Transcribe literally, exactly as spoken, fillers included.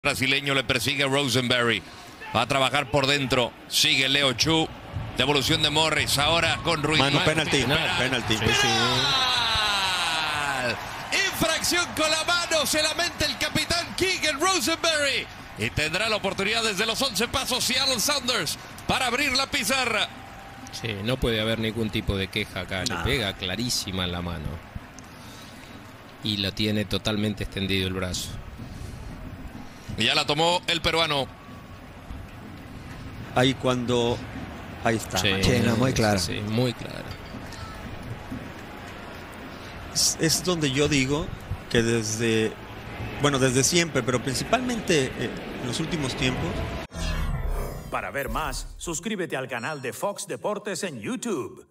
Brasileño le persigue a Rosenberry. Va a trabajar por dentro. Sigue Leo Chu. Devolución de Morris. Ahora con Ruiz. Mano, Man, penalti. Penalti. Sí, sí. Infracción con la mano. Se lamenta el capitán Keegan Rosenberry. Y tendrá la oportunidad desde los once pasos Seattle Sounders para abrir la pizarra. Sí, no puede haber ningún tipo de queja acá. Le pega clarísima en la mano. Y lo tiene totalmente extendido el brazo. Ya la tomó el peruano. Ahí cuando... Ahí está. Sí, sí, no, muy claro. Sí, muy claro. Es, es donde yo digo que desde... Bueno, desde siempre, pero principalmente eh, en los últimos tiempos. Para ver más, suscríbete al canal de Fox Deportes en YouTube.